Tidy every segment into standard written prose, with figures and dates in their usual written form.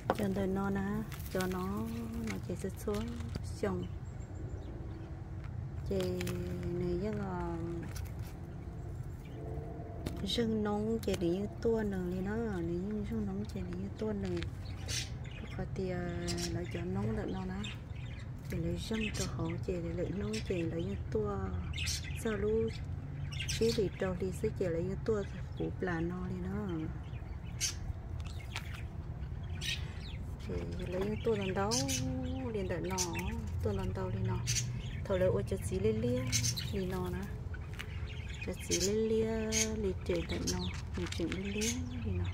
cho đời nó ná cho nó chỉ xuất xuống xong chị này rất là rừng nóng chị đi như tua nở đi nó nếu như rừng nóng chị đi như tua nở có tiền lại cho nóng được nó ná chị lấy rừng cho họ chị lấy nóng chị lấy như tua sao lu chỉ bị trâu đi sẽ chị lấy như tua phủ là nó đi nó thì lấy những tôi lần đó liền đợi nó tôi lần đầu đi nó thầu lấy ô cho xí lên lia đi nó nè cho xí lên lia đi chơi đợi nó đi chơi lên lia đi nó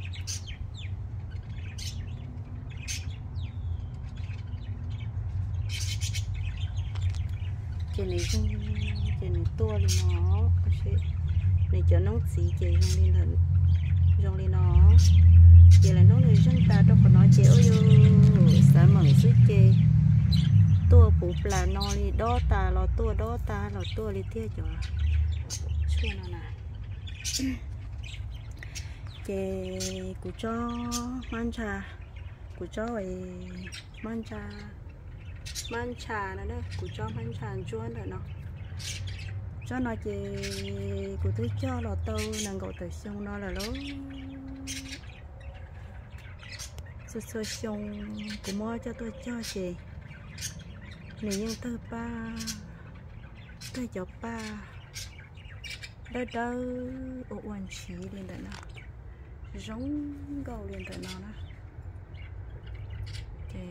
chơi này không chơi này tua đi nó này cho nó xí chơi không đi lần trong đi nó chị là nó người dân ta đâu có nói chị ơi sao mà suy chị tua bù là nó đi đó ta là tua đi theo cho chưa nào nè chị của cho ấy man trà nữa đó của cho man trà chuôn rồi nó cho nó chị của tôi cho là tao nàng gọi tới xong nó là lớn sơ xong của mua cho tôi cho chị này nhưng tôi ba tôi cho ba đỡ đỡ ô quan trí liền tại nào giống gầu liền tại nào đó thì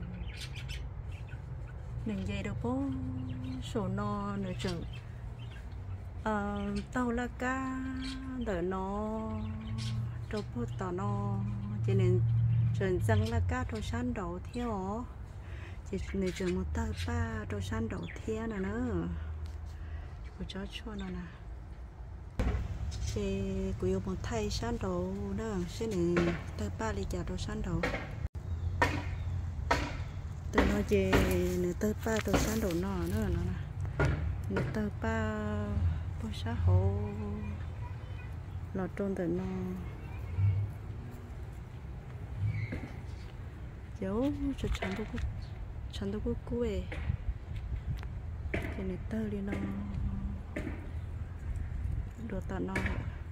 mình dây được bố sổ no nửa chừng tàu là cá đỡ nó đâu bố tàu nó cho nên trần răng là cá đồ san đầu theo chỉ nửa chừng một tờ ba đồ san đầu theo nè nữa của chó chua nó nè thì của yêu một thay san đầu đó sẽ này tờ ba đi chả đồ san đầu từ nó chỉ nửa tờ ba đồ san đầu nó nữa nè nửa tờ ba bố xã hộ lọt trôn từ nó dấu cho chẳng đâu có cua cái này tơ đi nó đồ tận nó